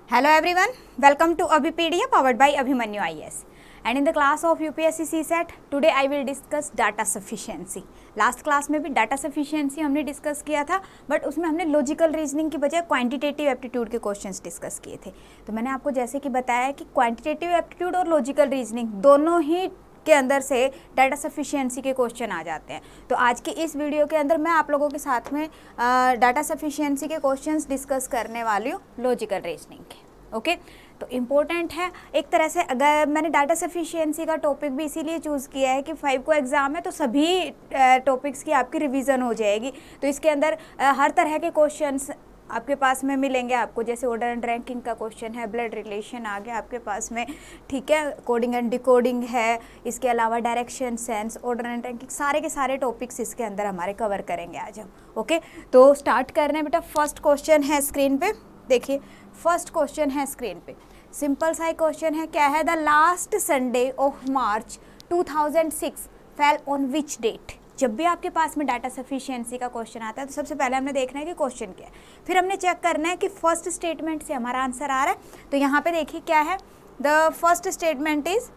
Hello everyone, welcome to Abhipedia powered by Abhimanyu IAS. And in the class of UPSC CSET, today I will discuss data sufficiency. Last class में भी data sufficiency हमने discuss किया था, but उसमें हमने logical reasoning की बजाय quantitative aptitude के क्वेश्चंस डिस्कस किए थे। तो मैंने आपको जैसे कि बताया कि क्वांटिटेटिव एप्टीट्यूड और लॉजिकल रीजनिंग दोनों ही के अंदर से डाटा सफिशिएंसी के क्वेश्चन आ जाते हैं। तो आज की इस वीडियो के अंदर मैं आप लोगों के साथ में डाटा सफिशिएंसी के क्वेश्चंस डिस्कस करने वाली हूँ लॉजिकल रीजनिंग के। ओके तो इम्पोर्टेंट है एक तरह से। अगर मैंने डाटा सफिशिएंसी का टॉपिक भी इसीलिए चूज़ किया है कि 5 को एग्ज़ाम है तो सभी टॉपिक्स की आपकी रिवीजन हो जाएगी। तो इसके अंदर हर तरह के क्वेश्चंस आपके पास में मिलेंगे आपको, जैसे ऑर्डर एंड रैंकिंग का क्वेश्चन है, ब्लड रिलेशन आ गया आपके पास में, ठीक है, कोडिंग एंड डिकोडिंग है, इसके अलावा direction sense, order and ranking, सारे के सारे टॉपिक्स इसके अंदर हमारे कवर करेंगे आज हम। ओके तो स्टार्ट करने बेटा। फर्स्ट क्वेश्चन है स्क्रीन पे, देखिए फर्स्ट क्वेश्चन है स्क्रीन पे, सिंपल सा क्वेश्चन है। क्या है? The last Sunday of March 2006 fell on which date. जब भी आपके पास में डाटा सफिशिएंसी का क्वेश्चन आता है तो सबसे पहले हमने देखना है कि क्वेश्चन क्या है, फिर हमने चेक करना है कि फर्स्ट स्टेटमेंट से हमारा आंसर आ रहा है। तो यहाँ पे देखिए क्या है, the first statement is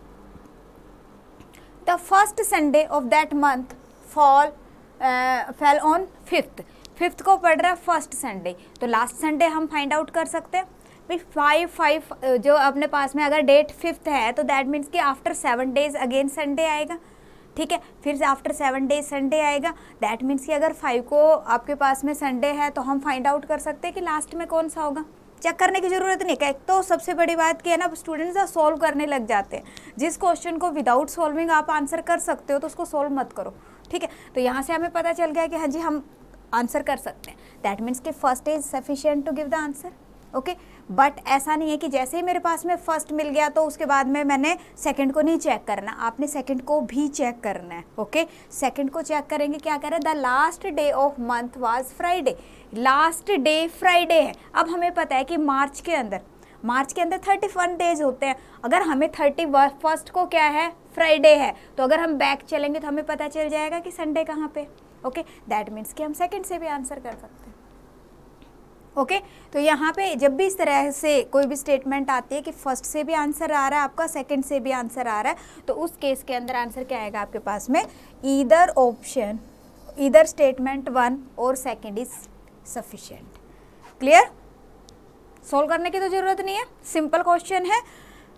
the first Sunday of that month fell on 5th को पड़ रहा है फर्स्ट संडे, तो लास्ट संडे हम फाइंड आउट कर सकते हैं भाई। 5 जो अपने पास में अगर डेट 5th है तो दैट मीन्स कि आफ्टर 7 डेज अगेन संडे आएगा, ठीक है, फिर से आफ्टर 7 डेज संडे आएगा। दैट मीन्स कि अगर 5 को आपके पास में संडे है तो हम फाइंड आउट कर सकते हैं कि लास्ट में कौन सा होगा। चेक करने की ज़रूरत नहीं है। एक तो सबसे बड़ी बात क्या है ना, स्टूडेंट्स सॉल्व करने लग जाते हैं। जिस क्वेश्चन को विदाउट सॉल्विंग आप आंसर कर सकते हो तो उसको सॉल्व मत करो, ठीक है। तो यहाँ से हमें पता चल गया कि हाँ जी हम आंसर कर सकते हैं। दैट मीन्स कि first is sufficient to give the answer. Okay but ऐसा नहीं है कि जैसे ही मेरे पास में फर्स्ट मिल गया तो उसके बाद में मैंने सेकंड को नहीं चेक करना, आपने सेकंड को भी चेक करना है। ओके सेकंड को चेक करेंगे, क्या करें, the last day of month was Friday, last day Friday है। अब हमें पता है कि मार्च के अंदर 31 डेज होते हैं। अगर हमें 31st को क्या है, फ्राइडे है, तो अगर हम बैक चलेंगे तो हमें पता चल जाएगा कि संडे कहाँ पे। ओके दैट मीन्स कि हम सेकंड से भी आंसर कर सकते हैं। ओके तो यहाँ पे जब भी इस तरह से कोई भी स्टेटमेंट आती है कि फर्स्ट से भी आंसर आ रहा है आपका, सेकंड से भी आंसर आ रहा है, तो उस केस के अंदर आंसर क्या आएगा आपके पास में, ईदर ऑप्शन, ईदर स्टेटमेंट 1 और second is sufficient. Clear? Solve करने की तो जरूरत नहीं है, सिंपल क्वेश्चन है।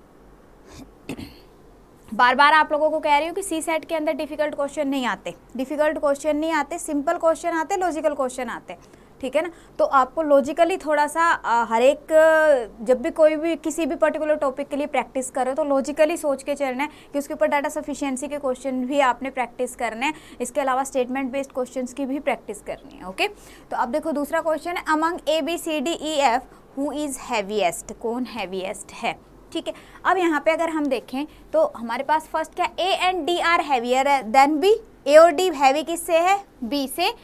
बार बार आप लोगों को कह रही हूँ कि CSET के अंदर डिफिकल्ट क्वेश्चन नहीं आते, डिफिकल्ट क्वेश्चन नहीं आते, सिंपल क्वेश्चन आते, लॉजिकल क्वेश्चन आते, ठीक है ना। तो आपको लॉजिकली थोड़ा सा हर एक, जब भी कोई भी किसी भी पर्टिकुलर टॉपिक के लिए प्रैक्टिस करो तो लॉजिकली सोच के चलना है कि उसके ऊपर डाटा सफिशिएंसी के क्वेश्चन भी आपने प्रैक्टिस करने हैं, इसके अलावा स्टेटमेंट बेस्ड क्वेश्चंस की भी प्रैक्टिस करनी है। ओके तो अब देखो दूसरा क्वेश्चन है, among ABCDEF who is heaviest, कौन हैवीएस्ट है, ठीक है। अब यहाँ पे अगर हम देखें तो हमारे पास फर्स्ट क्या, A and D are heavier than B, A और D हैवी किससे है, B से,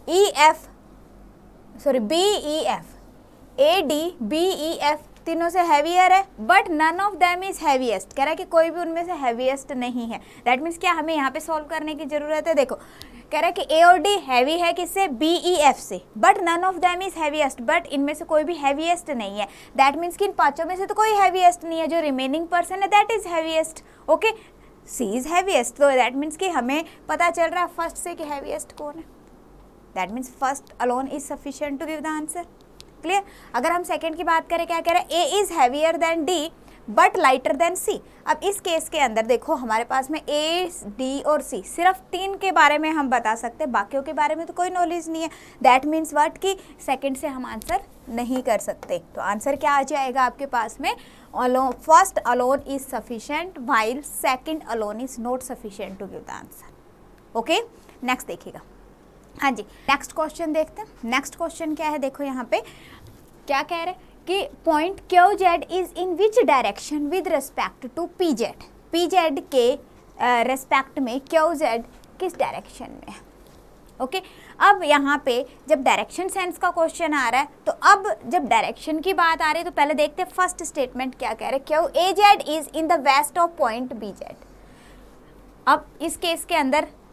BEF तीनों से हैवियर है, but none of them is heaviest. कह रहा है कि कोई भी उनमें से हैवीएस्ट नहीं है। दैट मीन्स क्या, हमें यहाँ पे सॉल्व करने की जरूरत है। देखो कह रहा है कि A और D हैवी है किससे, BEF से, but none of them is heaviest, but इनमें से कोई भी हैवीएस्ट नहीं है। दैट मीन्स कि इन पांचों में से तो कोई हैवीएस्ट नहीं है, जो रिमेनिंग पर्सन है that is heaviest. Okay C is heaviest, तो दैट मीन्स कि हमें पता चल रहा है फर्स्ट से कि हैवीएस्ट कौन है। That means first alone is sufficient to give the answer. Clear? अगर हम सेकंड की बात करें, क्या कह रहे हैं, A is heavier than D but lighter than C। अब इस केस के अंदर देखो हमारे पास में A, D और C, सिर्फ 3 के बारे में हम बता सकते हैं, बाकियों के बारे में तो कोई नॉलेज नहीं है। दैट मीन्स व्हाट कि सेकंड से हम आंसर नहीं कर सकते। तो आंसर क्या आ जाएगा आपके पास में, first alone is sufficient while second alone is not sufficient to give the answer. Okay next देखिएगा। हाँ जी नेक्स्ट क्वेश्चन देखते हैं। नेक्स्ट क्वेश्चन क्या है, देखो यहाँ पे क्या कह रहे हैं कि point QZ is in which direction with respect to PZ, PZ के रेस्पेक्ट में QZ किस डायरेक्शन में है। ओके अब यहाँ पे जब डायरेक्शन सेंस का क्वेश्चन आ रहा है तो अब जब डायरेक्शन की बात आ रही है तो पहले देखते हैं फर्स्ट स्टेटमेंट क्या कह रहे हैं, QAZ is in the west of point BZ। अब इस केस के अंदर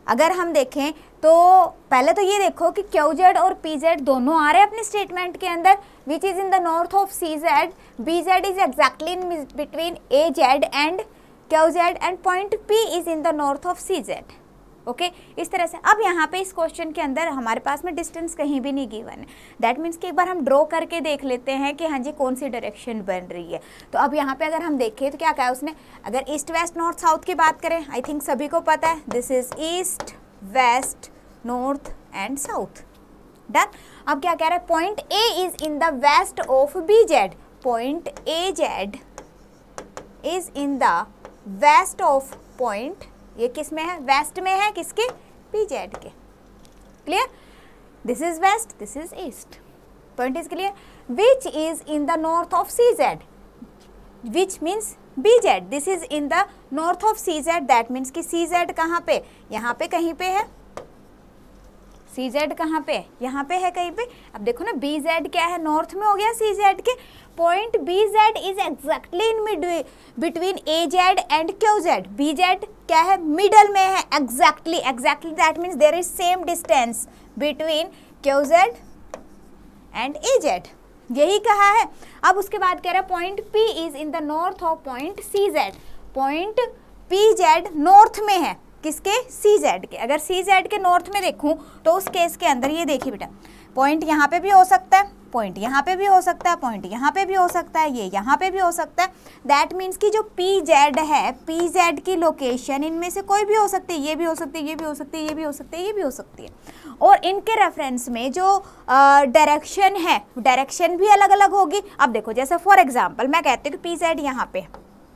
अगर हम देखें तो पहले तो ये देखो कि QZ और PZ दोनों आ रहे हैं अपने स्टेटमेंट के अंदर, which is in the north of CZ, BZ is exactly in between AZ and QZ and point P is in the north of CZ। Okay इस तरह से। अब यहाँ पे इस क्वेश्चन के अंदर हमारे पास में डिस्टेंस कहीं भी नहीं गिवन है, दैट मीन्स कि एक बार हम ड्रॉ करके देख लेते हैं कि हाँ जी कौन सी डायरेक्शन बन रही है। तो अब यहाँ पे अगर हम देखें तो क्या कहा है उसने, अगर ईस्ट वेस्ट नॉर्थ साउथ की बात करें, आई थिंक सभी को पता है this is east west north and south. Done. अब क्या कह रहा है, point A is in the west of BZ, point AZ is in the west of point, ये किस में है, वेस्ट में है, किसके, PZ के। Clear, this is west this is east, point is clear. Which is in the north of CZ, which means BZ, this is in the north of CZ, that means कि CZ कहाँ पे, यहाँ पे कहीं पे है, CZ कहाँ पे, यहाँ पे है कहीं पे। अब देखो ना BZ क्या है, नॉर्थ में हो गया CZ के, point BZ is exactly in between AZ and QZ, BZ क्या है, मिडल में है, exactly that means there is same distance between QZ and AZ, यही कहा है। अब उसके बाद कह रहा है point P is in the north of point CZ, point PZ north में है, किसके, CZ के। अगर CZ के नॉर्थ में देखूं तो उस केस के अंदर ये देखिए बेटा, पॉइंट यहाँ पे भी हो सकता है, पॉइंट यहाँ पे भी हो सकता है, पॉइंट यहाँ पे भी हो सकता है, ये यहाँ पे भी हो सकता है। दैट मीन्स कि जो PZ है, PZ की लोकेशन इनमें से कोई भी हो सकती है, ये भी हो सकती है, ये भी हो सकती है, ये भी हो सकती है, ये भी हो सकती है। और इनके रेफरेंस में जो डायरेक्शन है, डायरेक्शन भी अलग अलग होगी। अब देखो जैसे फॉर एग्जाम्पल मैं कहती हूँ कि PZ यहाँ पे,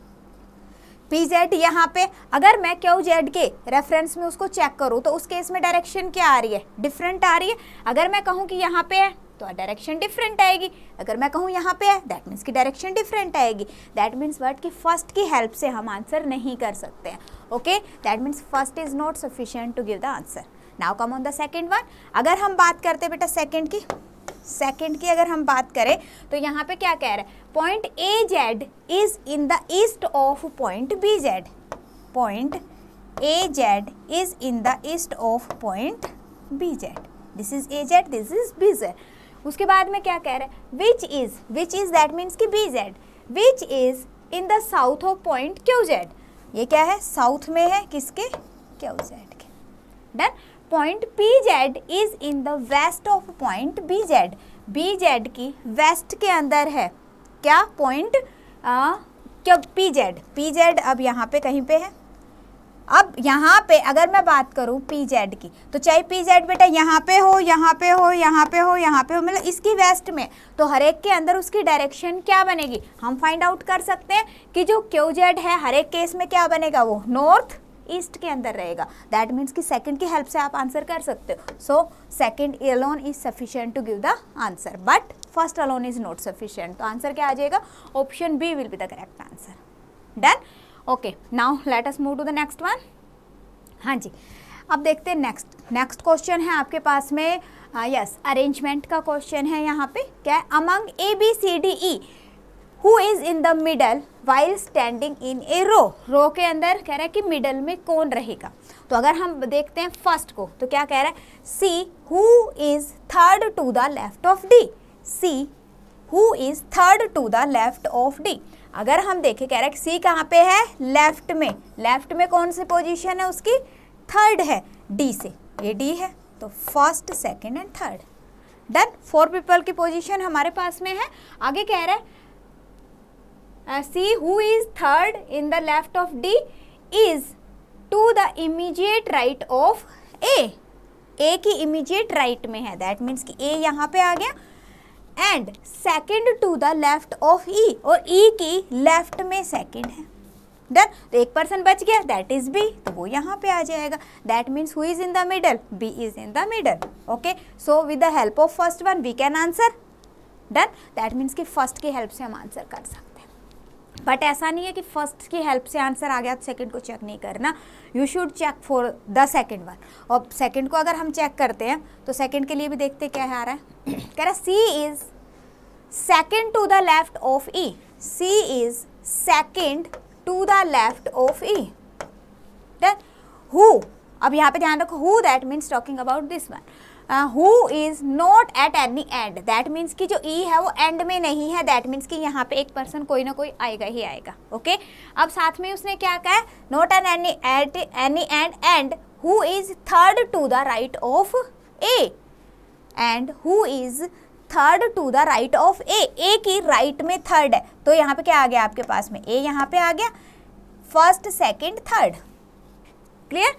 PZ यहाँ पे, अगर मैं QZ के रेफरेंस में उसको चेक करूँ तो उस केस में डायरेक्शन क्या आ रही है, डिफरेंट आ रही है। अगर मैं कहूँ कि यहाँ पे है तो डायरेक्शन डिफरेंट आएगी, अगर मैं कहूँ यहाँ पे है दैट मीन्स की डायरेक्शन डिफरेंट आएगी। दैट मीन्स वर्ड की फर्स्ट की हेल्प से हम आंसर नहीं कर सकते हैं। Okay, that means first is not sufficient to give the answer. Now come on the second one. अगर हम बात करते हैं बेटा सेकेंड की अगर हम बात करें तो यहाँ पे क्या कह रहा है, point AZ is in the east of point BZ, point AZ is in the east of point BZ, this is AZ this is BZ। उसके बाद में क्या कह रहा है, विच इज दैट मीन्स कि BZ, which is in the south of point QZ, ये क्या है, साउथ में है, किसके, QZ के। डन। Point PZ is in the west of point BZ, BZ की वेस्ट के अंदर है क्या, पॉइंट PZ अब यहाँ पे कहीं पे है। अब यहाँ पे अगर मैं बात करूँ PZ की, तो चाहे PZ बेटा यहाँ पे हो, यहाँ पे हो, यहाँ पे हो, यहाँ पे हो, मतलब इसकी वेस्ट में, तो हर एक के अंदर उसकी डायरेक्शन क्या बनेगी, हम फाइंड आउट कर सकते हैं कि जो QZ है हर एक केस में क्या बनेगा, वो नॉर्थ ईस्ट के अंदर रहेगा। दैट मीन्स कि सेकंड की हेल्प से आप आंसर कर सकते हो। So second alone is sufficient to give the answer, but first alone is not sufficient. तो आंसर क्या आ जाएगा, option B will be the correct answer. Done. Okay, now let us move to the next one. हाँ जी, अब देखते हैं next question है आपके पास में, यस अरेंजमेंट का क्वेश्चन है। यहाँ पे क्या है, among ABCDE who is in the middle while standing in a row के अंदर कह रहा है कि मिडल में कौन रहेगा। तो अगर हम देखते हैं फर्स्ट को तो क्या कह रहा है, C who is third to the left of D, C who is third to the left of D। अगर हम देखें कह रहा है कि सी कहाँ पे है, लेफ्ट में कौन सी पोजीशन है उसकी, थर्ड है D से, ये D है तो first second and third. Done. 4 people की पोजीशन हमारे पास में है। आगे कह रहा है C who is third in the left of D is to the immediate right of A की इमीडिएट राइट में है, दैट मीन्स कि A यहाँ पे आ गया, and second to the left of E, और E की लेफ्ट में सेकेंड है। डन। तो एक पर्सन बच गया, दैट इज B, तो वो यहाँ पे आ जाएगा। That means who is in the middle, B is in the middle. Okay, so with the help of first one we can answer. Done. That means कि फर्स्ट की हेल्प से हम आंसर कर सकते हैं, बट ऐसा नहीं है कि फर्स्ट की हेल्प से आंसर आ गया तो सेकंड को चेक नहीं करना, you should check for the second one. और सेकंड को अगर हम चेक करते हैं तो सेकंड के लिए भी देखते क्या आ रहा है, कह रहा है C is second to the left of E, C is second to the left of E। Then who, अब यहाँ पे ध्यान रखो, who that means talking about this one. Who is not at any end, that means कि जो ई है वो and में नहीं है, दैट मीन्स कि यहाँ पे एक पर्सन कोई ना कोई आएगा ही आएगा। ओके अब साथ में उसने क्या कहा है, not at any end and who is third to the right of A, and who is third to the right of A की राइट में थर्ड है, तो यहाँ पे क्या आ गया आपके पास में, ए यहाँ पे आ गया, first second third. Clear.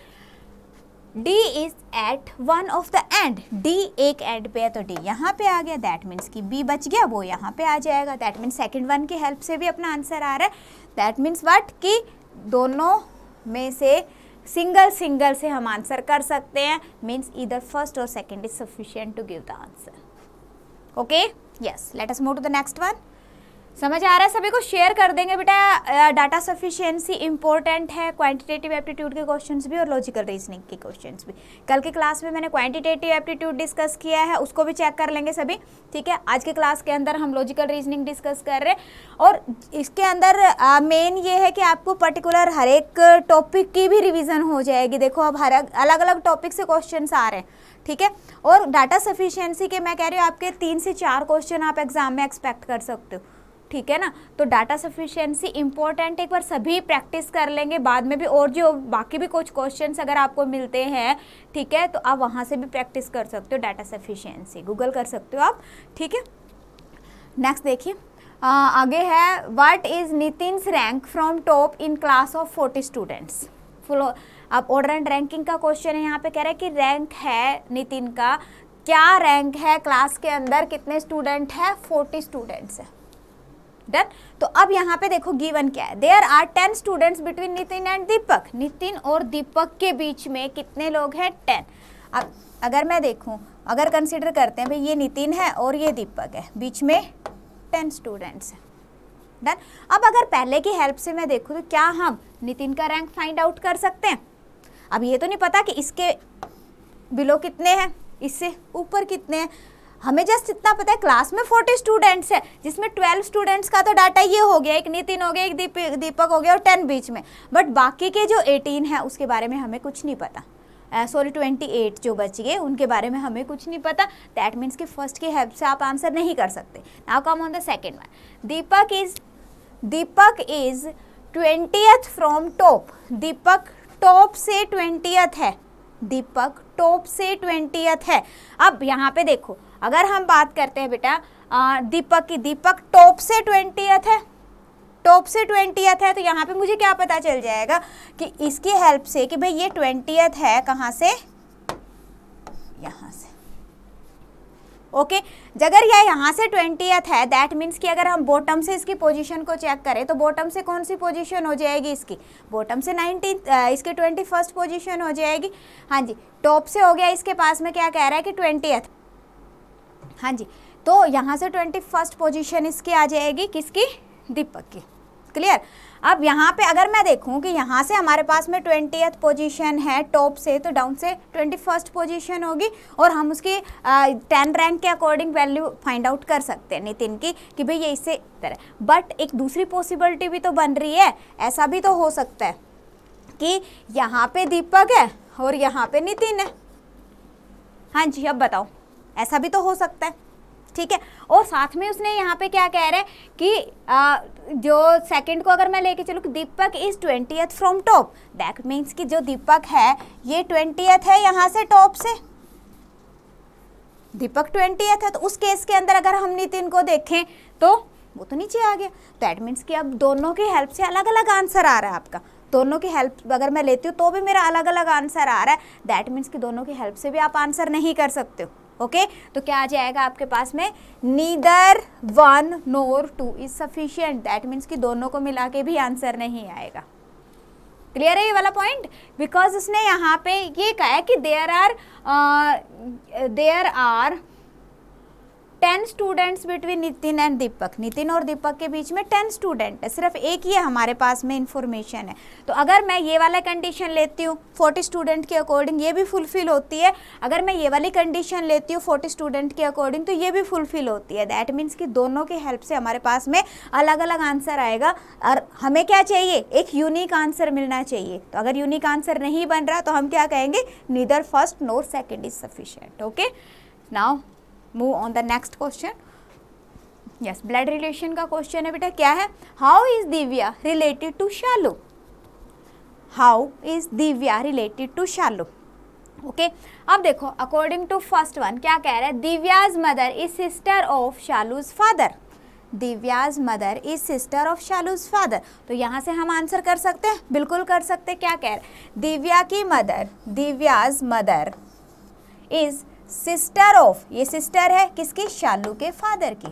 D is at one of the end, D एक एंड पे है तो D यहाँ पे आ गया, दैट मीन्स कि B बच गया, वो यहाँ पे आ जाएगा, दैट मीन्स सेकेंड वन की हेल्प से भी अपना आंसर आ रहा है। दैट मीन्स व्हाट कि दोनों में से सिंगल सिंगल से हम आंसर कर सकते हैं, मीन्स ईदर फर्स्ट और second is sufficient to give the answer. Okay yes, let us move to the next one. समझ आ रहा है सभी को, शेयर कर देंगे बेटा। डाटा सफिशिएंसी इंपॉर्टेंट है, क्वांटिटेटिव एप्टीट्यूड के क्वेश्चंस भी और लॉजिकल रीजनिंग के क्वेश्चंस भी। कल की क्लास में मैंने क्वांटिटेटिव एप्टीट्यूड डिस्कस किया है, उसको भी चेक कर लेंगे सभी, ठीक है। आज के क्लास के अंदर हम लॉजिकल रीजनिंग डिस्कस कर रहे हैं, और इसके अंदर मेन ये है कि आपको पर्टिकुलर हर एक टॉपिक की भी रिविजन हो जाएगी। देखो अब हर अलग अलग टॉपिक से क्वेश्चन आ रहे हैं, ठीक है। और डाटा सफिशिएंसी के मैं कह रही हूँ आपके 3 से 4 क्वेश्चन आप एग्जाम में एक्सपेक्ट कर सकते हो, ठीक है ना। तो डाटा सफिशिएंसी इंपॉर्टेंट, एक बार सभी प्रैक्टिस कर लेंगे, बाद में भी और जो बाकी भी कुछ क्वेश्चंस अगर आपको मिलते हैं, ठीक है, तो आप वहाँ से भी प्रैक्टिस कर सकते हो डाटा सफिशिएंसी, गूगल कर सकते हो आप, ठीक है। नेक्स्ट देखिए आगे है, what is Nitin's rank from top in class of 40 students. Full अब ऑर्डर एंड रैंकिंग का क्वेश्चन है, यहाँ पे कह रहा है कि रैंक है नितिन का, क्या रैंक है क्लास के अंदर, कितने स्टूडेंट है, 40 स्टूडेंट्स है। डन। तो अब यहाँ पे देखो गिवन क्या है, there are 10 students between Nitin and Deepak, Nitin और दीपक के बीच में कितने लोग हैं, 10। अब अगर मैं देखूं, अगर कंसीडर करते हैं भाई ये नितिन है और ये दीपक है, बीच में 10 स्टूडेंट्स हैं। डन। अब अगर पहले की हेल्प से मैं देखूं तो क्या हम नितिन का रैंक फाइंड आउट कर सकते हैं। अब ये तो नहीं पता कि इसके बिलो कितने हैं, इससे ऊपर कितने हैं, हमें जस्ट इतना पता है क्लास में 40 स्टूडेंट्स है, जिसमें 12 स्टूडेंट्स का तो डाटा ये हो गया, एक नितिन हो गया, एक दीपक हो गया और 10 बीच में, बट बाकी के जो 18 है उसके बारे में हमें कुछ नहीं पता। सॉरी 28 जो बच गए उनके बारे में हमें कुछ नहीं पता। दैट मीन्स कि फर्स्ट की हेल्प से आप आंसर नहीं कर सकते। Now come on the second one. Deepak is 20th from top, Deepak top से 20th है, दीपक टॉप से 20th है। अब यहाँ पे देखो, अगर हम बात करते हैं बेटा दीपक की, दीपक टॉप से 20th है, टॉप से 20th है, तो यहाँ पे मुझे क्या पता चल जाएगा कि इसकी हेल्प से कि भाई ये 20th है कहाँ से, यहाँ से। ओके अगर यह यहाँ से 20th है, दैट मीन्स कि अगर हम बॉटम से इसकी पोजीशन को चेक करें तो बॉटम से कौन सी पोजीशन हो जाएगी इसकी, बॉटम से 19th, इसकी 21st पोजीशन हो जाएगी। हाँ जी, टॉप से हो गया, इसके पास में क्या कह रहा है कि 20th। हाँ जी, तो यहाँ से 21st पोजीशन इसकी आ जाएगी, किसकी, दीपक की। क्लियर। अब यहाँ पे अगर मैं देखूँ कि यहाँ से हमारे पास में 20th पोजीशन है टॉप से, तो डाउन से 21st पोजीशन होगी, और हम उसकी 10 रैंक के अकॉर्डिंग वैल्यू फाइंड आउट कर सकते हैं नितिन की कि भाई ये इससे तरह। बट एक दूसरी पॉसिबिलिटी भी तो बन रही है, ऐसा भी तो हो सकता है कि यहाँ पे दीपक है और यहाँ पे नितिन है। हाँ जी, अब बताओ, ऐसा भी तो हो सकता है, ठीक है। और साथ में उसने यहाँ पे क्या कह रहा है कि जो सेकंड को अगर मैं लेके चलूँ कि Deepak is 20th from top, that means कि जो दीपक है ये 20th है यहाँ से टॉप से, दीपक 20th है, तो उस केस के अंदर अगर हम नितिन को देखें तो वो तो नीचे आ गया। दैट मीन्स कि अब दोनों की हेल्प से अलग अलग आंसर आ रहा है आपका, दोनों की हेल्प अगर मैं लेती हूँ तो भी मेरा अलग अलग आंसर आ रहा है। दैट मीन्स कि दोनों की हेल्प से भी आप आंसर नहीं कर सकते हो। ओके तो क्या आ जाएगा आपके पास में, neither 1 nor 2 is sufficient. That means कि दोनों को मिला के भी आंसर नहीं आएगा। क्लियर है ये वाला पॉइंट, बिकॉज उसने यहाँ पे ये कहा है कि there are 10 students between Nitin and Deepak, Nitin और दीपक के बीच में 10 स्टूडेंट है, सिर्फ एक ही है हमारे पास में इंफॉर्मेशन है। तो अगर मैं ये वाला कंडीशन लेती हूँ 40 स्टूडेंट के अकॉर्डिंग, ये भी फुलफिल होती है। अगर मैं ये वाली कंडीशन लेती हूँ 40 स्टूडेंट के अकॉर्डिंग, तो ये भी फुलफिल होती है। दैट मीन्स कि दोनों की हेल्प से हमारे पास में अलग अलग आंसर आएगा, और हमें क्या चाहिए, एक यूनिक आंसर मिलना चाहिए। तो अगर यूनिक आंसर नहीं बन रहा तो हम क्या कहेंगे, neither first nor second is sufficient. Okay, now move on the next question. Yes, blood relation का क्वेश्चन है बेटा। क्या है, how is Divya related to Shalu, how is Divya related to Shalu. Okay, अब देखो अकॉर्डिंग टू फर्स्ट वन क्या कह रहा है, Divya's mother is sister of Shalu's father, Divya's mother is sister of Shalu's father. तो यहाँ से हम आंसर कर सकते हैं, बिल्कुल कर सकते हैं। क्या कह रहे हैं, दिव्या की mother, Divya's mother is sister of, ये सिस्टर है किसकी, शालू के फादर की।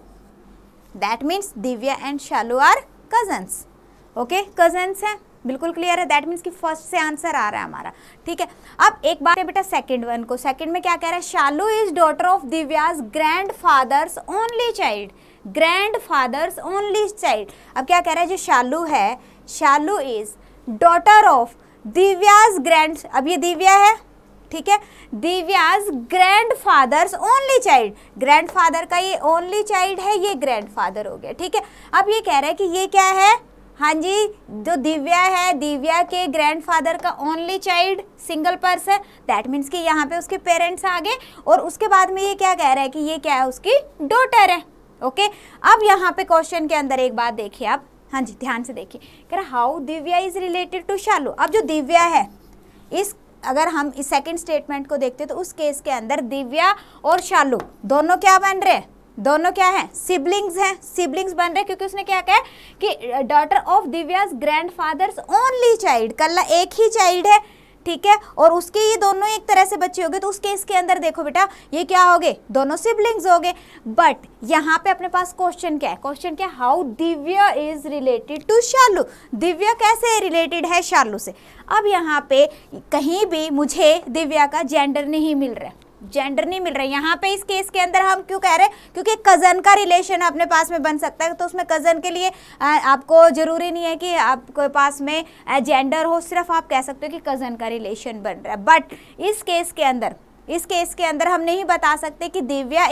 That means Divya and Shalu are cousins. Okay, cousins है, बिल्कुल क्लियर है। दैट मीन्स कि फर्स्ट से आंसर आ रहा है हमारा। ठीक है, अब एक बात है बेटा सेकंड वन को, सेकंड में क्या कह रहा है, Shalu is daughter of Divya's grandfather's only child, grandfather's only child. अब क्या कह रहा है, जो शालू है, Shalu is daughter of Divya's grand, अब ये दिव्या है, ठीक है, Divya's grandfather's only child, grandfather का ये ओनली चाइल्ड है, ये ग्रैंड फादर हो गया। ठीक है, अब ये कह रहा है कि ये क्या है, हाँ जी, जो दिव्या है, दिव्या के ग्रैंडफादर का only child single person, that means कि यहाँ पे उसके पेरेंट्स आ गए, और उसके बाद में ये क्या कह रहा है कि ये क्या है, उसकी डॉटर है। ओके, अब यहाँ पे क्वेश्चन के अंदर एक बात देखिए आप, हाँ जी ध्यान से देखिए, कह रहा how Divya is related to Shalu. अब जो दिव्या है, इस अगर हम इस सेकंड स्टेटमेंट को देखते तो उस केस के अंदर दिव्या और शालू दोनों क्या बन रहे हैं, दोनों क्या है, सिबलिंग्स हैं, सिबलिंग्स बन रहे, क्योंकि उसने क्या कहा कि daughter of Divya's grandfather's only child, कल्ला एक ही चाइल्ड है। ठीक है, और उसके ये दोनों एक तरह से बच्चे हो गए, तो उस केस के अंदर देखो बेटा ये क्या हो गए, दोनों सिबलिंग्स हो गए। बट यहाँ पे अपने पास क्वेश्चन क्या है, क्वेश्चन क्या है, how Divya is related to Shalu, Divya कैसे रिलेटेड है शालू से। अब यहाँ पे कहीं भी मुझे दिव्या का जेंडर नहीं मिल रहा है, जेंडर नहीं मिल रहा है यहाँ पे। इस केस के अंदर हम क्यों कह रहे हैं, क्योंकि कज़न का रिलेशन अपने पास में बन सकता है, तो उसमें कज़न के लिए आपको ज़रूरी नहीं है कि आपके पास में जेंडर हो, सिर्फ आप कह सकते हो कि कज़न का रिलेशन बन रहा है। बट इस केस के अंदर हम नहीं बता सकते कि Divya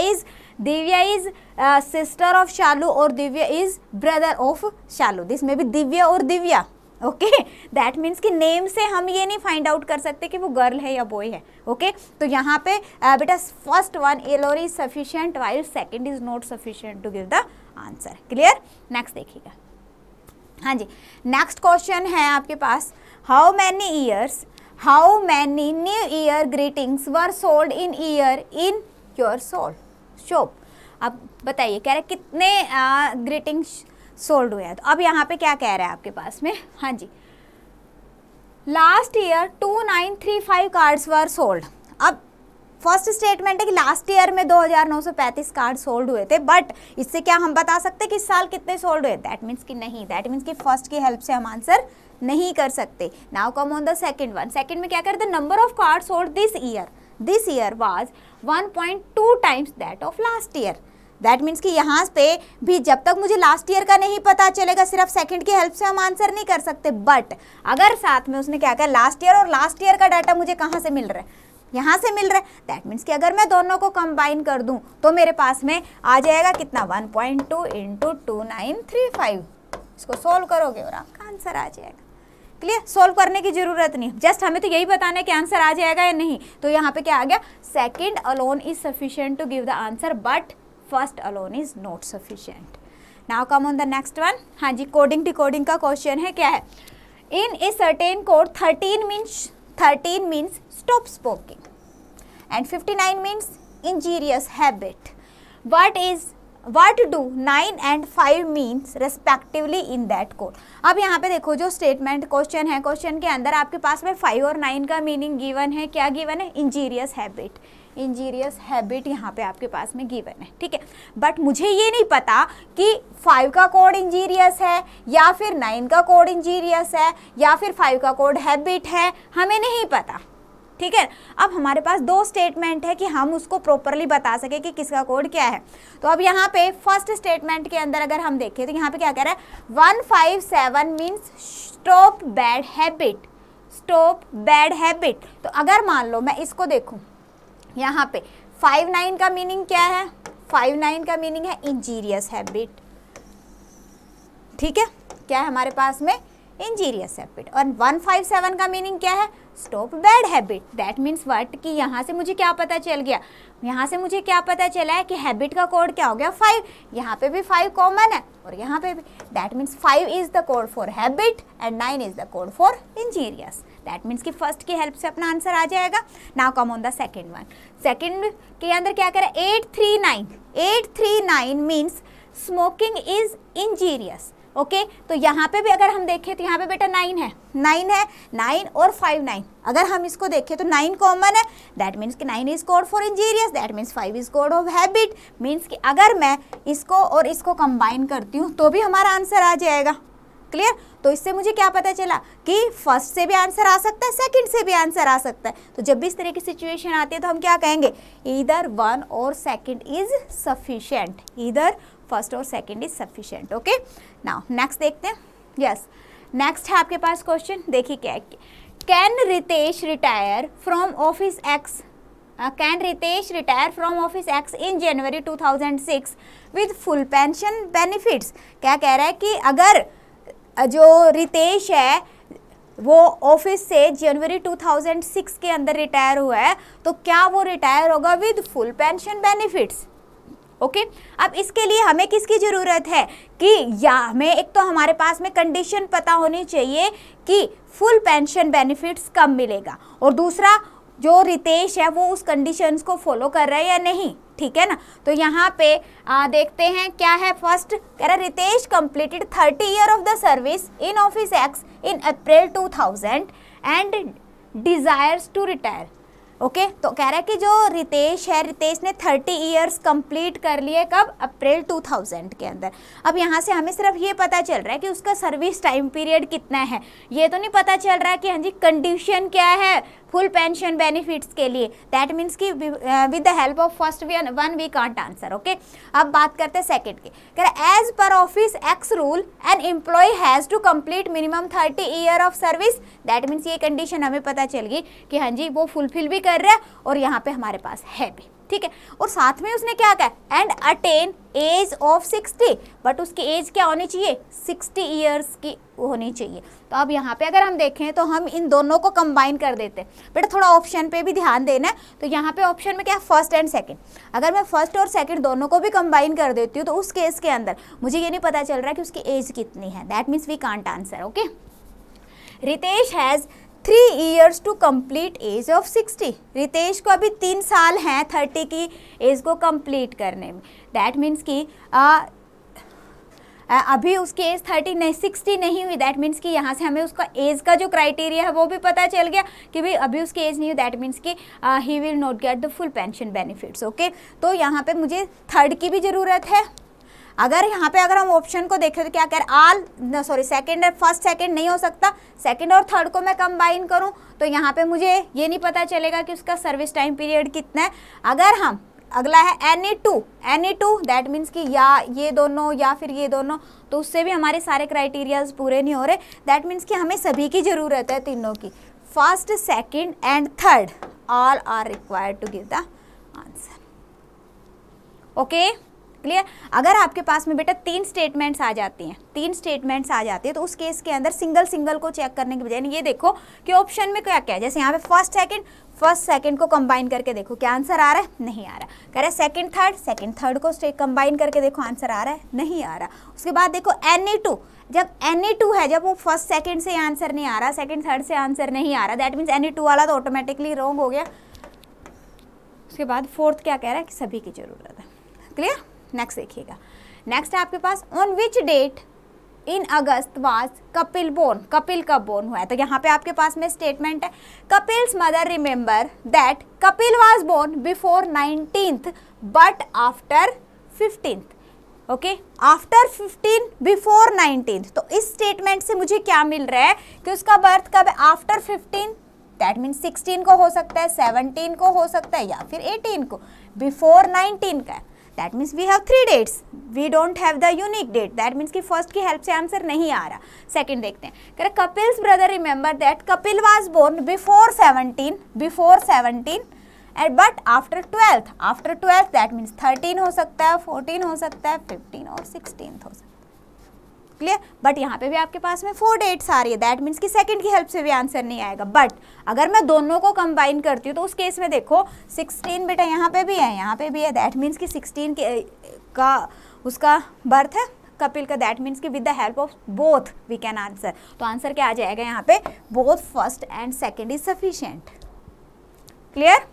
is sister of Shalu और Divya is brother of Shalu, this में भी दिव्या और दिव्या। ओके, दैट मीन्स कि नेम से हम ये नहीं फाइंड आउट कर सकते कि वो गर्ल है या बॉय है। ओके, तो यहाँ पे बेटा first one alone is sufficient while second is not sufficient to give the answer. Clear, next देखिएगा। हाँ जी, नेक्स्ट क्वेश्चन है आपके पास, how many new year greetings were sold in your shop. अब बताइए, कह रहे कितने ग्रीटिंग्स सोल्ड हुए हैं। तो अब यहाँ पे क्या कह रहा है आपके पास में, हाँ जी, last year 2935 cards were sold. अब फर्स्ट स्टेटमेंट है कि लास्ट ईयर में 2935 कार्ड सोल्ड हुए थे, बट इससे क्या हम बता सकते कि इस साल कितने सोल्ड हुए, दैट मीन्स कि नहीं, दैट मीन्स कि फर्स्ट की हेल्प से हम आंसर नहीं कर सकते। Now come on the second one, second में क्या करते, number of card sold this year was 1.2 times that of last year. That means कि यहाँ पे भी जब तक मुझे लास्ट ईयर का नहीं पता चलेगा, सिर्फ सेकंड की हेल्प से हम आंसर नहीं कर सकते। बट अगर साथ में उसने क्या कहा, लास्ट ईयर और लास्ट ईयर का डाटा मुझे कहाँ से मिल रहा है, यहाँ से मिल रहा है, दैट मीन्स कि अगर मैं दोनों को कंबाइन कर दूँ तो मेरे पास में आ जाएगा कितना, 1.2 × 2935। इसको सोल्व करोगे और आपका आंसर आ जाएगा। क्लियर, सोल्व करने की जरूरत नहीं, जस्ट हमें तो यही बताना है कि आंसर आ जाएगा या नहीं। तो यहाँ पे क्या आ गया, second alone is sufficient to give the answer, but first alone is not sufficient. Now come on the next one. हाँ जी, कोडिंग डिकोडिंग का क्वेश्चन है, क्या है, in a certain code 13 means stop smoking and 59 means injurious habit. what do 9 and 5 means respectively in that code। अब यहाँ पे देखो जो स्टेटमेंट क्वेश्चन है, क्वेश्चन के अंदर आपके पास में 5 और 9 का मीनिंग गिवन है। क्या गिवन है, इंजीरियस हैबिट, इंजीरियस हैबिट यहाँ पे आपके पास में गिवन है। ठीक है, बट मुझे ये नहीं पता कि 5 का कोड इंजीरियस है या फिर 9 का कोड इंजीरियस है या फिर 5 का कोड हैबिट है, हमें नहीं पता। ठीक है। अब हमारे पास दो स्टेटमेंट है कि हम उसको प्रॉपरली बता सके कि किसका कोड क्या है। तो अब यहाँ पे फर्स्ट स्टेटमेंट के अंदर अगर हम देखें तो यहाँ पे क्या कह रहा है 157 means stop bad habit, stop bad habit. तो अगर मान लो मैं इसको देखूं यहाँ पे 59 का मीनिंग क्या है, 59 का मीनिंग है इंजीरियस हैबिट, ठीक है, क्या है हमारे पास में इंजीरियस हैबिट। और 157 का मीनिंग क्या है, stop bad habit. That means what कि यहाँ से मुझे क्या पता चल गया, यहाँ से मुझे क्या पता चला है कि हैबिट का कोड क्या हो गया 5, यहाँ पे भी 5 कॉमन है और यहाँ पे भी। That means 5 is the code for habit and 9 is the code for injurious. That means कि फर्स्ट की हेल्प से अपना आंसर आ जाएगा। Now come on the second one. Second के अंदर क्या करें 839, 839 means smoking is injurious. Okay तो यहाँ पे भी अगर हम देखें तो यहाँ पे बेटा 9 है, 9 है, 9 और 59 अगर हम इसको देखें तो 9 कॉमन है। दैट मीन्स कि 9 is code for injurious, that means 5 is code of habit. Means कि अगर मैं इसको और इसको कंबाइन करती हूँ तो भी हमारा आंसर आ जाएगा। क्लियर। तो इससे मुझे क्या पता चला कि फर्स्ट से भी आंसर आ सकता है, सेकंड से भी आंसर आ सकता है। तो जब भी इस तरह की सिचुएशन आती है तो हम क्या कहेंगे, ईदर 1 और second is sufficient, either first और second is sufficient. Okay now next देखते हैं। यस नेक्स्ट है आपके पास क्वेश्चन, देखिए क्या है। Can Ritesh retire from office X, can Ritesh retire from office X in January 2006 with full pension benefits. क्या कह रहा है कि अगर जो रितेश है वो ऑफिस से जनवरी 2006 के अंदर रिटायर हुआ है तो क्या वो रिटायर होगा with full pension benefits. Okay अब इसके लिए हमें किसकी ज़रूरत है कि या हमें एक तो हमारे पास में कंडीशन पता होनी चाहिए कि फुल पेंशन बेनिफिट्स कब मिलेगा, और दूसरा जो रितेश है वो उस कंडीशंस को फॉलो कर रहा है या नहीं, ठीक है ना। तो यहाँ पे देखते हैं क्या है। फर्स्ट कह रहा है Ritesh completed 30 year of the service in office X in April 2000 and desires to retire. Okay तो कह रहा है कि जो रितेश है, रितेश ने 30 ईयर्स कंप्लीट कर लिए कब, अप्रैल 2000 के अंदर। अब यहाँ से हमें सिर्फ ये पता चल रहा है कि उसका सर्विस टाइम पीरियड कितना है, ये तो नहीं पता चल रहा है कि हाँ जी कंडीशन क्या है फुल पेंशन बेनिफिट्स के लिए। दैट मीन्स कि with the help of first one we can't answer. Okay अब बात करते हैं सेकंड की। कह रहा है as per office X rule an employee has to complete minimum 30 year of service. That means ये कंडीशन हमें पता चल गई कि हाँ जी वो फुलफिल भी कर रहा है और यहाँ पे हमारे पास है भी, ठीक है। और साथ में उसने क्या कहा and attain age of 60, but उसकी एज क्या होनी चाहिए 60 ईयर्स की होनी चाहिए। तो अब यहाँ पे अगर हम देखें तो हम इन दोनों को कंबाइन कर देते हैं। बेटा थोड़ा ऑप्शन पे भी ध्यान देना है। तो यहाँ पे ऑप्शन में क्या है फर्स्ट एंड सेकंड, अगर मैं फर्स्ट और सेकंड दोनों को भी कंबाइन कर देती हूँ तो उस केस के अंदर मुझे ये नहीं पता चल रहा है कि उसकी एज कितनी है। That means we can't answer. Okay Ritesh has 3 years to complete age of 60। Ritesh को अभी 3 साल हैं 30 की एज को कंप्लीट करने में। दैट मीन्स कि अभी उसकी एज 30 नहीं 60 नहीं हुई। दैट मीन्स कि यहाँ से हमें उसका एज का जो क्राइटेरिया है वो भी पता चल गया कि भाई अभी उसकी एज नहीं हुई। दैट मीन्स कि he will not get the full pension benefits. Okay तो यहाँ पे मुझे थर्ड की भी ज़रूरत है। अगर यहाँ पे अगर हम ऑप्शन को देखें तो क्या कर सेकंड फर्स्ट सेकंड नहीं हो सकता, सेकंड और थर्ड को मैं कंबाइन करूँ तो यहाँ पे मुझे ये नहीं पता चलेगा कि उसका सर्विस टाइम पीरियड कितना है। अगर हम अगला है एनी टू दैट मीन्स कि या ये दोनों या फिर ये दोनों, तो उससे भी हमारे सारे क्राइटेरियाज पूरे नहीं हो रहे। दैट मीन्स कि हमें सभी की ज़रूरत है तीनों की, first second and third all are required to give the answer. Okay clear. अगर आपके पास में बेटा 3 स्टेटमेंट्स आ जाती हैं, 3 स्टेटमेंट्स आ जाती है तो उस केस के अंदर सिंगल को चेक करने के बजाय ये देखो कि ऑप्शन में क्या क्या है। जैसे यहाँ पे फर्स्ट सेकंड को कंबाइन करके देखो क्या आंसर आ रहा है, नहीं आ रहा। कह रहा है सेकंड थर्ड को कंबाइन करके देखो आंसर आ रहा है, नहीं आ रहा। उसके बाद देखो एनी टू, जब एनी टू है जब वो फर्स्ट सेकंड से आंसर नहीं आ रहा, सेकंड थर्ड से आंसर नहीं आ रहा, दैट मीन्स एनी टू वाला तो ऑटोमेटिकली रॉन्ग हो गया। उसके बाद फोर्थ क्या कह रहा है कि सभी की जरूरत है। क्लियर। नेक्स्ट देखिएगा। नेक्स्ट है आपके पास on which date in August was Kapil born. Kapil कब बोर्न हुआ है, तो यहाँ पे आपके पास में स्टेटमेंट है Kapil's mother remember that Kapil was born before 19th but after 15th। Okay after 15 before 19th। तो इस स्टेटमेंट से मुझे क्या मिल रहा है कि उसका बर्थ कब है, आफ्टर 15 दैट मीन्स 16 को हो सकता है, 17 को हो सकता है, या फिर 18 को, बिफोर 19 का है। That means we have 3 dates, we don't have the unique date. That means कि फर्स्ट की हेल्प से आंसर नहीं आ रहा। सेकंड देखते हैं, कह रहे Kapil's brother remember that Kapil was born before 17 and but after 12th that means 13 हो सकता है, 14 हो सकता है, 15 और 16 हो सकता है। क्लियर? बट यहाँ पे भी आपके पास में 4 डेट्स आ रही है, दैट मीन्स कि सेकंड की हेल्प से भी आंसर नहीं आएगा। बट अगर मैं दोनों को कंबाइन करती हूँ तो उस केस में देखो 16 बेटा यहाँ पे भी है, यहाँ पे भी है, दैट मीन्स कि 16 का उसका बर्थ है कपिल का, दैट मीन्स कि with the help of both we can answer. तो आंसर क्या आ जाएगा यहाँ पे, both first and second is sufficient. Clear?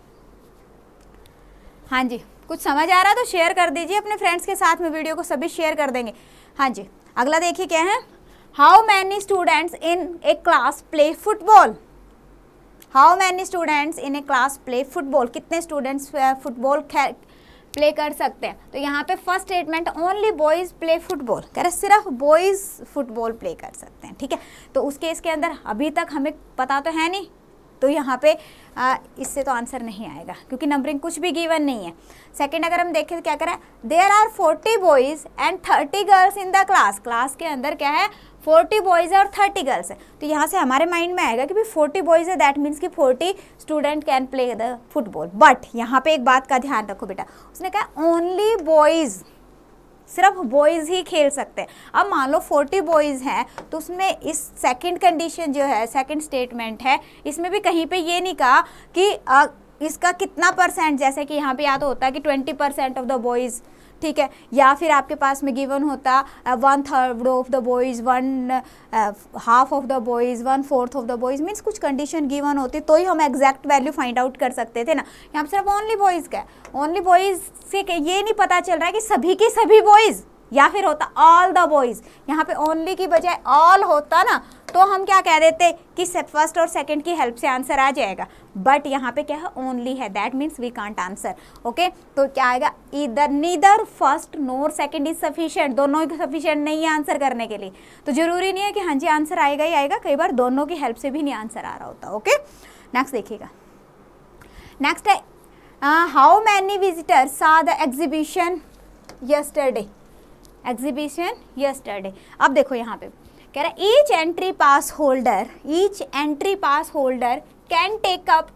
हाँ जी, कुछ समझ आ रहा है तो शेयर कर दीजिए अपने फ्रेंड्स के साथ में, वीडियो को सभी शेयर कर देंगे। हाँ जी, अगला देखिए क्या है, how many students in a class play football. How many students in a class play football, कितने स्टूडेंट्स फुटबॉल प्ले कर सकते हैं। तो यहाँ पे first statement only boys play football, कह रहे सिर्फ बॉयज़ फुटबॉल प्ले कर सकते हैं। ठीक है, तो उस केस के अंदर अभी तक हमें पता तो है नहीं, तो यहाँ पे इससे तो आंसर नहीं आएगा क्योंकि नंबरिंग कुछ भी गिवन नहीं है। सेकंड अगर हम देखें तो क्या करें, there are 40 boys and 30 girls in the class. Class के अंदर क्या है, 40 बॉयज़ है और 30 गर्ल्स है। तो यहाँ से हमारे माइंड में आएगा कि भाई 40 बॉयज़ है, दैट मीन्स कि 40 student can play the football. But यहाँ पे एक बात का ध्यान रखो बेटा, उसने कहा ओनली बॉयज़, सिर्फ बॉयज़ ही खेल सकते हैं। अब मान लो 40 बॉयज़ हैं तो उसमें इस सेकंड कंडीशन जो है, सेकंड स्टेटमेंट है, इसमें भी कहीं पे ये नहीं कहा कि इसका कितना परसेंट, जैसे कि यहाँ पे या तो होता है कि 20% ऑफ द बॉयज़, ठीक है, या फिर आपके पास में गिवन होता 1/3 of the boys, 1/2 of the boys, 1/4 of the boys, means कुछ कंडीशन गिवन होती तो ही हम एग्जैक्ट वैल्यू फाइंड आउट कर सकते थे ना। यहाँ पर सिर्फ ओनली बॉयज़ का है, ओनली बॉयज़ से ये नहीं पता चल रहा है कि सभी के सभी बॉयज़, या फिर होता ऑल द बॉयज़। यहाँ पे ओनली की बजाय ऑल होता ना तो हम क्या कह देते कि फर्स्ट और सेकंड की हेल्प से आंसर आ जाएगा। बट यहाँ पे क्या है, ओनली है, that means we can't answer. Okay, तो क्या आएगा, either neither first nor second is sufficient, दोनों ही सफिशिएंट नहीं है आंसर करने के लिए। तो जरूरी नहीं है कि हाँ जी आंसर आएगा ही आएगा, कई बार दोनों की हेल्प से भी नहीं आंसर आ रहा होता। ओके, नेक्स्ट देखिएगा, नेक्स्ट है how many visitors saw the exhibition yesterday. Exhibition yesterday, अब देखो यहाँ पे कह रहा है each entry pass holder can take up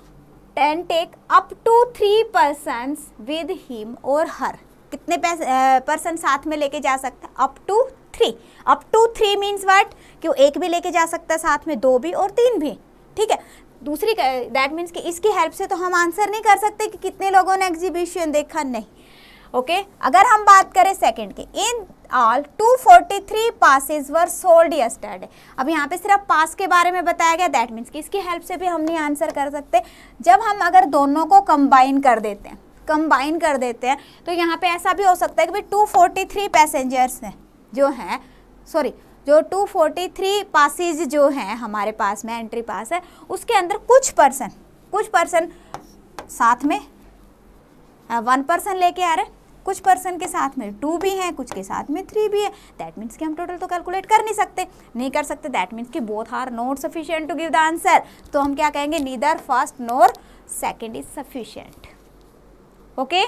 to 3 persons with him or her. कितने पर्सन साथ में लेके जा सकता है, up to 3। Up to 3 means what, क्यों एक भी लेके जा सकता है साथ में, 2 भी और 3 भी। ठीक है, दूसरी दैट मीन्स कि इसकी हेल्प से तो हम आंसर नहीं कर सकते कि कितने लोगों ने एग्जीबिशन देखा, नहीं। ओके, अगर हम बात करें सेकंड की, in all 243 passes were sold yesterday. अब यहाँ पे सिर्फ पास के बारे में बताया गया, दैट मीन्स कि इसकी हेल्प से भी हम नहीं आंसर कर सकते। जब हम अगर दोनों को कंबाइन कर देते हैं तो यहाँ पे ऐसा भी हो सकता है कि भाई 243 पैसेंजर्स हैं जो हैं, जो 243 पासेज जो हैं हमारे पास में, एंट्री पास है, उसके अंदर कुछ पर्सन साथ में 1 पर्सन लेके आ रहे हैं, कुछ पर्सन के साथ में 2 भी हैं, कुछ के साथ में 3 भी है। दैट मीन्स कि हम टोटल तो कैलकुलेट कर नहीं सकते। दैट मीन्स कि both are not sufficient to give the answer. तो हम क्या कहेंगे, neither first nor second is sufficient. Okay,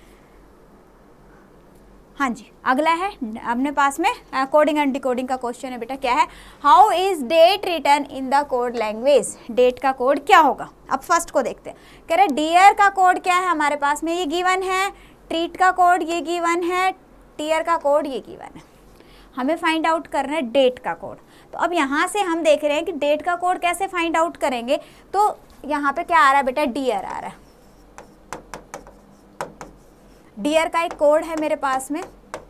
हाँ जी, अगला है अपने पास में कोडिंग एंड डिकोडिंग का क्वेश्चन है बेटा। क्या है, how is date written in the code language. Date का कोड क्या होगा। अब फर्स्ट को देखते हैं, कह रहे डियर का कोड क्या है हमारे पास में, ये गिवन है। ट्रीट का कोड ये गिवन है, टीयर का कोड ये गिवन है। हमें फाइंड आउट करना है डेट का कोड। तो अब यहाँ से हम देख रहे हैं कि डेट का कोड कैसे फाइंड आउट करेंगे। तो यहाँ पे क्या आ रहा है बेटा, डियर आ रहा है। डियर का एक कोड है मेरे पास में।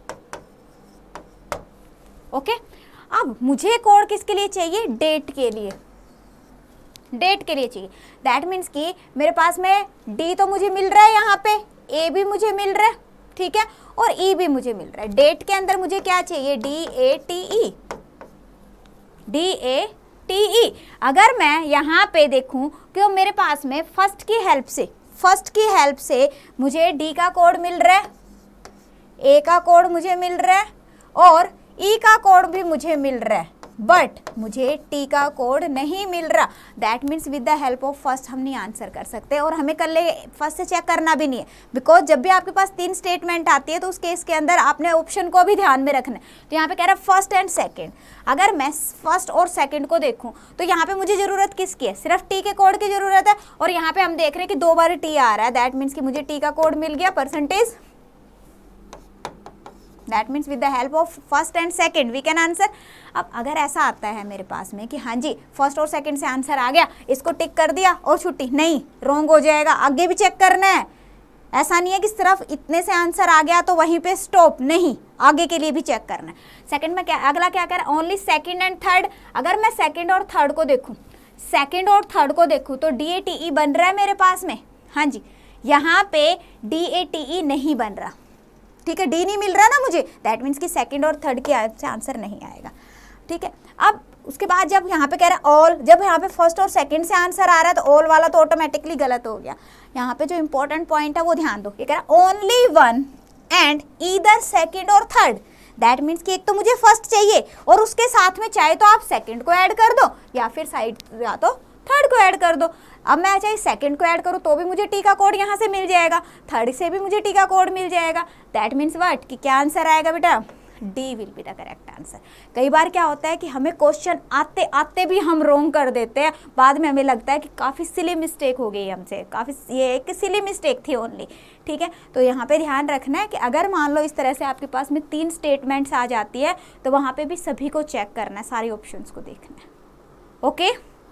ओके, अब मुझे कोड किसके लिए चाहिए, डेट के लिए चाहिए। दैट मीन्स कि मेरे पास में डी तो मुझे मिल रहा है, यहाँ पे ए भी मुझे मिल रहा है, ठीक है, और ई भी मुझे मिल रहा है। डेट के अंदर मुझे क्या चाहिए, DATE। अगर मैं यहाँ पे देखूं कि मेरे पास में फर्स्ट की हेल्प से मुझे डी का कोड मिल रहा है, ए का कोड मुझे मिल रहा है और ई का कोड भी मुझे मिल रहा है। बट मुझे टी का कोड नहीं मिल रहा, that means with the help of first हम नहीं आंसर कर सकते और हमें कर ले फर्स्ट से चेक करना भी नहीं है, बिकॉज जब भी आपके पास 3 स्टेटमेंट आती है तो उस केस के अंदर आपने ऑप्शन को भी ध्यान में रखना है। तो यहाँ पे कह रहा है फर्स्ट एंड सेकेंड, अगर मैं फर्स्ट और सेकेंड को देखूँ तो यहाँ पे मुझे ज़रूरत किसकी है, सिर्फ टी के कोड की ज़रूरत है, और यहाँ पे हम देख रहे हैं कि 2 बार टी आ रहा है, दैट मीन्स कि मुझे टी का कोड मिल गया percentage, that means with the help of first and second we can answer. अब अगर ऐसा आता है मेरे पास में कि हाँ जी फर्स्ट और सेकेंड से आंसर आ गया, इसको टिक कर दिया और छुट्टी, नहीं, रॉन्ग हो जाएगा, आगे भी चेक करना है। ऐसा नहीं है कि सिर्फ इतने से आंसर आ गया तो वहीं पे स्टॉप, नहीं, आगे के लिए भी चेक करना है। सेकंड में क्या, अगला क्या कह रहा है, ओनली सेकंड एंड थर्ड। अगर मैं सेकंड और थर्ड को देखूं, सेकंड और थर्ड को देखूं तो DATE बन रहा है मेरे पास में, हाँ जी, यहाँ पे DATE नहीं बन रहा, ठीक है, डी नहीं मिल रहा ना मुझे, दैट मीन्स कि सेकंड और थर्ड के से आंसर नहीं आएगा, ठीक है। अब उसके बाद जब यहाँ पे कह रहा है ऑल, जब यहाँ पे फर्स्ट और सेकंड से आंसर आ रहा है तो ऑल वाला तो ऑटोमेटिकली गलत हो गया। यहाँ पे जो इंपॉर्टेंट पॉइंट है वो ध्यान दो, ये कह रहा है only one and either second और थर्ड, दैट मीन्स कि एक तो मुझे फर्स्ट चाहिए और उसके साथ में चाहे तो आप सेकंड को ऐड कर दो या फिर साइड या तो थर्ड को ऐड कर दो। अब मैं चाहे सेकंड को ऐड करूँ तो भी मुझे टी का कोड यहाँ से मिल जाएगा, थर्ड से भी मुझे टी का कोड मिल जाएगा, दैट मीन्स व्हाट कि क्या आंसर आएगा बेटा, D will be the correct answer. कई बार क्या होता है कि हमें क्वेश्चन आते आते भी हम रोंग कर देते हैं, बाद में हमें लगता है कि काफ़ी सिली मिस्टेक हो गई हमसे, काफ़ी ये एक सिली मिस्टेक थी ओनली, ठीक है। तो यहाँ पे ध्यान रखना है कि अगर मान लो इस तरह से आपके पास में 3 स्टेटमेंट्स आ जाती है तो वहाँ पे भी सभी को चेक करना है, सारे ऑप्शंस को देखना है, ओके।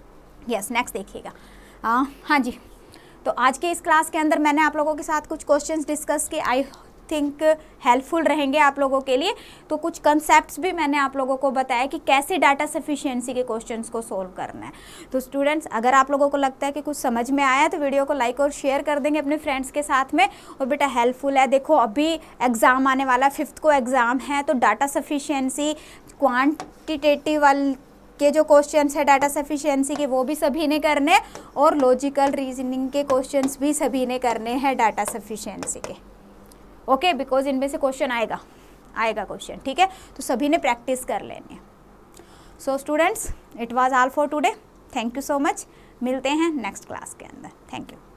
यस, नेक्स्ट देखिएगा। हाँ जी, तो आज के इस क्लास के अंदर मैंने आप लोगों के साथ कुछ क्वेश्चंस डिस्कस किए, आई थिंक हेल्पफुल रहेंगे आप लोगों के लिए। तो कुछ कंसेप्ट्स भी मैंने आप लोगों को बताया कि कैसे डाटा सफिशिएंसी के क्वेश्चंस को सोल्व करना है। तो स्टूडेंट्स, अगर आप लोगों को लगता है कि कुछ समझ में आया तो वीडियो को लाइक और शेयर कर देंगे अपने फ्रेंड्स के साथ में। और बेटा हेल्पफुल है, देखो अभी एग्ज़ाम आने वाला, 5th को एग्ज़ाम है, तो डाटा सफिशिएंसी क्वान्टिटेटिव वाले के जो क्वेश्चंस है डाटा सफिशिएंसी के वो भी सभी ने करने, और लॉजिकल रीजनिंग के क्वेश्चंस भी सभी ने करने हैं डाटा सफिशिएंसी के, ओके, बिकॉज इनमें से क्वेश्चन आएगा क्वेश्चन, ठीक है। तो सभी ने प्रैक्टिस कर लेनी है। So students, it was all for today, thank you so much, मिलते हैं नेक्स्ट क्लास के अंदर, थैंक यू।